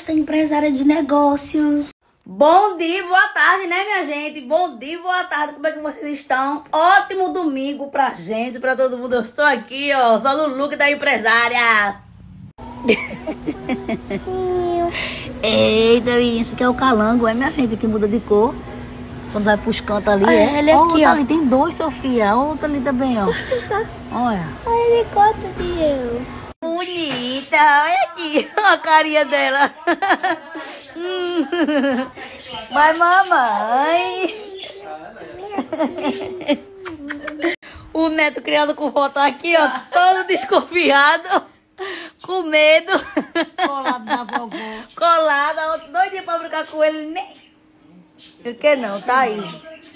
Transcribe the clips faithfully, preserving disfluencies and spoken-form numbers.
esta empresária de negócios. Bom dia, boa tarde, né, minha gente? Bom dia, boa tarde, como é que vocês estão? Ótimo domingo pra gente, pra todo mundo. Eu estou aqui, ó, só no look da empresária. Eita, isso aqui é o calango, é, minha gente, que muda de cor. Quando vai pros cantos ali, olha, é. Ele Oh, aqui, tá ó. ali, tem dois, Sofia. A outra ali também, ó. Olha. Olha, ele gosta de eu. Bonita, olha aqui a carinha dela. Hum. Mas mamãe. O neto criado com foto aqui, ó, todo desconfiado, com medo. Colado na vovó. Colado, a outra doidinha pra brincar com ele, nem. Por que não? Tá aí.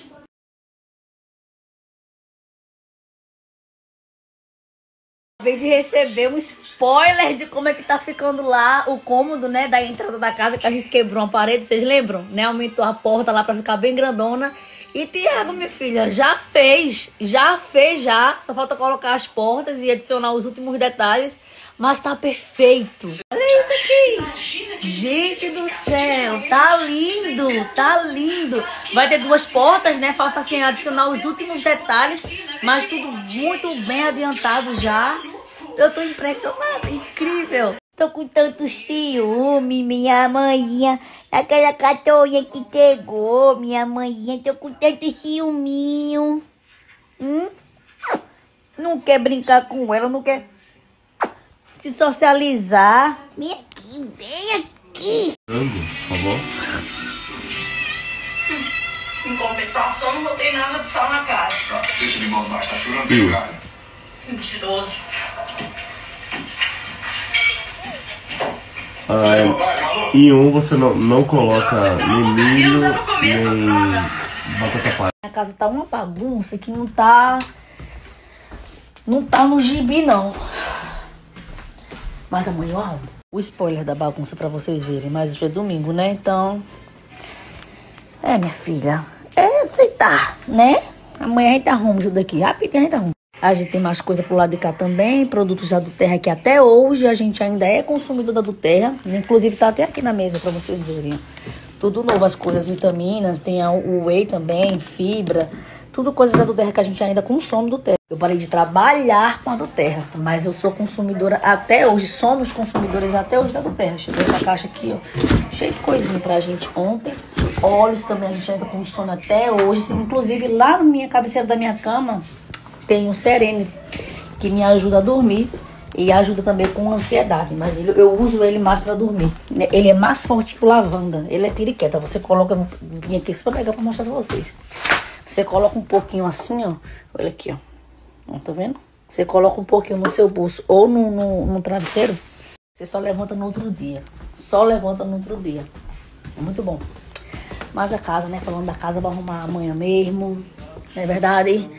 Acabei de receber um spoiler de como é que tá ficando lá o cômodo, né, da entrada da casa, que a gente quebrou uma parede, vocês lembram? Né? Aumentou a porta lá pra ficar bem grandona. E Tiago, minha filha, já fez, já fez já, só falta colocar as portas e adicionar os últimos detalhes, mas tá perfeito. Olha isso aqui. Gente do céu, tá lindo, tá lindo. Vai ter duas portas, né? Falta assim adicionar os últimos detalhes, mas tudo muito bem adiantado já. Eu tô impressionada, incrível. Tô com tanto ciúme, minha manhinha. Aquela cachorrinha que pegou, minha manhinha. Tô com tanto ciúminho. Hum? Não quer brincar com ela, não quer se socializar. Vem aqui, vem aqui. Por favor. Em compensação, não botei nada de sal na casa. Deixa de mão baixo, tá chorando bem lugar. Mentiroso. Ah, em um você não, não coloca nem milho, nem batata palha. A casa tá uma bagunça que não tá... Não tá no gibi, não. Mas amanhã eu arrumo. O spoiler da bagunça pra vocês verem. Mas hoje é domingo, né? Então... É, minha filha. É aceitar, né? Amanhã a gente arruma isso daqui. Rapidinho a gente arruma. A gente tem mais coisa pro lado de cá também. Produtos da Duterra que até hoje a gente ainda é consumidor da Duterra. Inclusive tá até aqui na mesa pra vocês verem. Tudo novo, as coisas, vitaminas. Tem o whey também, fibra. Tudo coisas da Duterra que a gente ainda consome do Terra. Eu parei de trabalhar com a Duterra, mas eu sou consumidora até hoje. Somos consumidores até hoje da Duterra. Chegou essa caixa aqui, ó, cheia de coisinha pra gente ontem. Óleos também a gente ainda consome até hoje. Inclusive lá na minha cabeceira da minha cama tem o Serenity, que me ajuda a dormir e ajuda também com ansiedade. Mas ele, eu uso ele mais pra dormir. Ele é mais forte que o lavanda. Ele é tiriqueta. Você coloca, vim aqui só pra pegar pra mostrar pra vocês. Você coloca um pouquinho assim, ó. Olha aqui, ó. Ó, tá vendo? Você coloca um pouquinho no seu bolso ou no, no, no travesseiro. Você só levanta no outro dia. Só levanta no outro dia. É muito bom. Mas a casa, né? Falando da casa, vou arrumar amanhã mesmo. Não é verdade?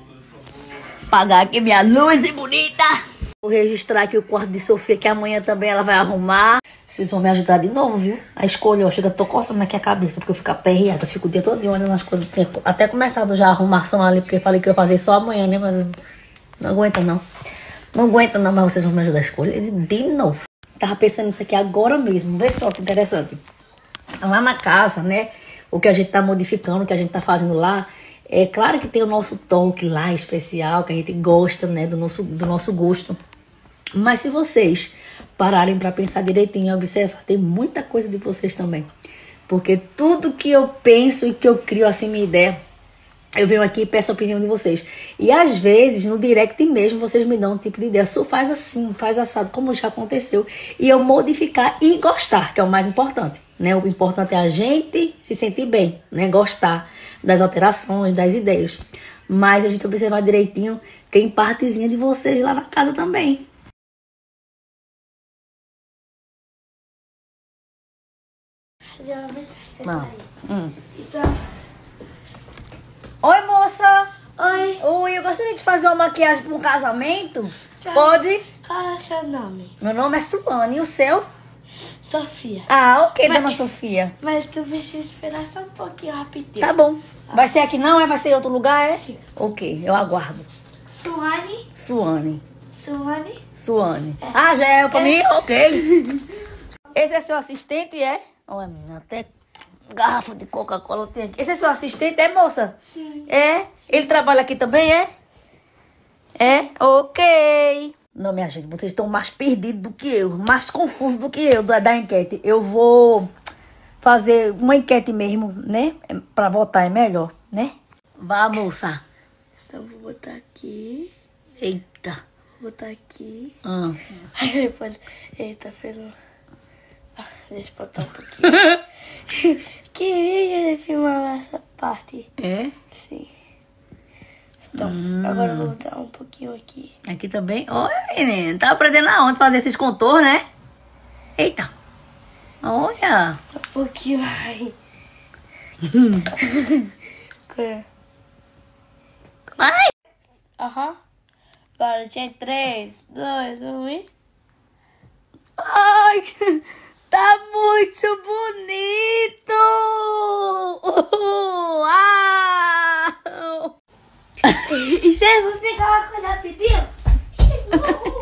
Pagar aqui minha luz bonita. Vou registrar aqui o quarto de Sofia, que amanhã também ela vai arrumar. Vocês vão me ajudar de novo, viu? A escolha, ó, chega, tô coçando aqui a cabeça, porque eu fico aperreada, eu fico o dia todo olhando as coisas. Tinha até começado já a arrumação ali, porque eu falei que eu ia fazer só amanhã, né? Mas não aguenta não. Não aguenta não, mas vocês vão me ajudar a escolher de novo. Tava pensando nisso aqui agora mesmo, vê só que interessante. Lá na casa, né, o que a gente tá modificando, o que a gente tá fazendo lá, é claro que tem o nosso toque lá especial, que a gente gosta, né, do nosso, do nosso gosto. Mas se vocês pararem para pensar direitinho e observar, tem muita coisa de vocês também. Porque tudo que eu penso e que eu crio assim minha ideia, eu venho aqui e peço a opinião de vocês. E às vezes, no direct mesmo, vocês me dão um tipo de ideia. Só faz assim, faz assado, como já aconteceu. E eu modificar e gostar, que é o mais importante, né? O importante é a gente se sentir bem, né? Gostar das alterações, das ideias. Mas a gente observar direitinho, tem partezinha de vocês lá na casa também. Não. Hum. Oi, moça. Oi. Oi, eu gostaria de fazer uma maquiagem para um casamento. Tá. Pode? Qual é o seu nome? Meu nome é Suane. E o seu? Sofia. Ah, ok, Mas- dona Sofia. Mas tu precisa esperar só um pouquinho rapidinho. Tá bom. Vai ser aqui não? É? Vai ser em outro lugar? É? Ok, eu aguardo. Suane. Suane. Suane. Suane. Ah, já é pra mim? Ok. Esse é seu assistente, é? Olha, menina, até garrafa de Coca-Cola tem aqui. Esse é seu assistente, é, moça? Sim. É? Ele trabalha aqui também, é? É? Ok. Não, minha gente, vocês estão mais perdidos do que eu, mais confusos do que eu da, da enquete. Eu vou fazer uma enquete mesmo, né? Pra votar é melhor, né? Vá, moça. Então, vou botar aqui. Eita. Vou botar aqui. Ah. Aí depois... Eita, fez ah, deixa eu botar um pouquinho. Queria filmar essa parte. É? Sim. Então, hum. agora eu vou botar um pouquinho aqui. Aqui também. Olha, menina, tá aprendendo aonde fazer esses contornos, né? Eita. Olha. Um pouquinho aí. Vai. Aham. Agora tinha três, dois, um e... Ai, tá muito bonito! Uau! Espera, vou pegar uma coisa rapidinho.